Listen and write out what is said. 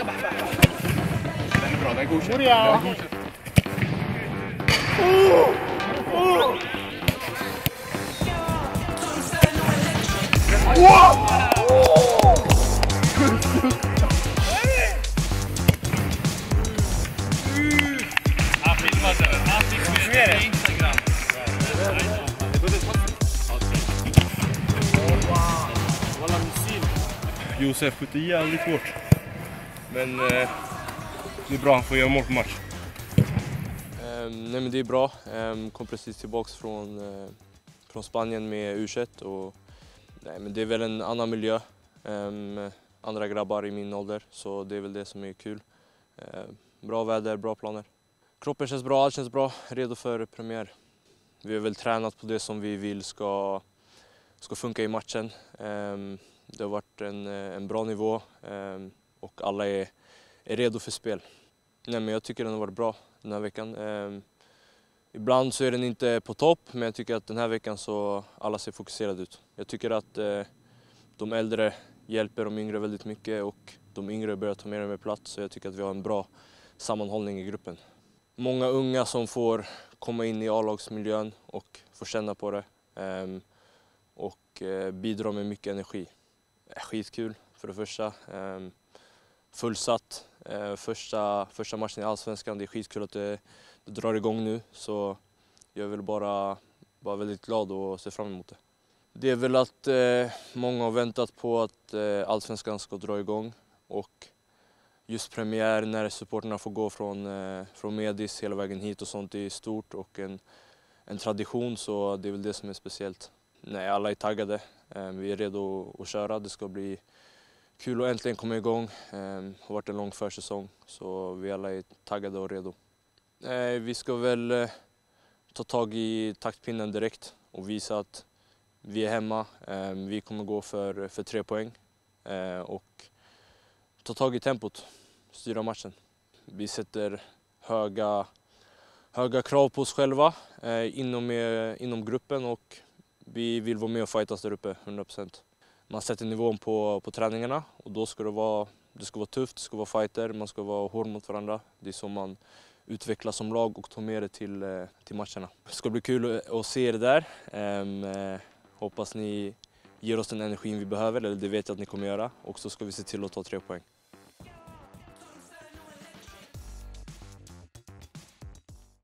Den är bra, den är godkänd. Josef skjuter jävligt hårt. Men det är bra, han får göra mål på match. Nej, men det är bra. Kom precis tillbaks från Spanien med U21 och nej, men det är väl en annan miljö. Andra grabbar i min ålder, så det är väl det som är kul. Bra väder, bra planer. Kroppen känns bra, allt känns bra, redo för premiär. Vi har väl tränat på det som vi vill ska funka i matchen. Det har varit en bra nivå och alla är redo för spel. Nej, men jag tycker den har varit bra den här veckan. Ibland så är den inte på topp, men jag tycker att den här veckan så alla ser fokuserade ut. Jag tycker att de äldre hjälper de yngre väldigt mycket och de yngre börjar ta mer och mer plats, så jag tycker att vi har en bra sammanhållning i gruppen. Många unga som får komma in i A-lagsmiljön och få känna på det och bidra med mycket energi. Skitkul för det första. Fullsatt första matchen i Allsvenskan. Det är skitkul att det drar igång nu, så jag är väl bara väldigt glad och ser fram emot det. Det är väl att många har väntat på att Allsvenskan ska dra igång och just premiär när supporterna får gå från Medis hela vägen hit och sånt är stort och en tradition, så det är väl det som är speciellt. Nej, alla är taggade. Vi är redo att köra. Det ska bli kul att äntligen komma igång. Det har varit en lång försäsong, så vi alla är taggade och redo. Vi ska väl ta tag i taktpinnen direkt och visa att vi är hemma. Vi kommer gå för 3 poäng och ta tag i tempot, styra matchen. Vi sätter höga krav på oss själva inom gruppen och vi vill vara med och fightas där uppe 100%. Man sätter nivån på träningarna och då ska det vara tufft, det ska vara fighter, man ska vara hård mot varandra. Det är så man utvecklas som lag och tar med det till matcherna. Det ska bli kul att se er där. Hoppas ni ger oss den energin vi behöver, eller det vet jag att ni kommer göra. Och så ska vi se till att ta 3 poäng.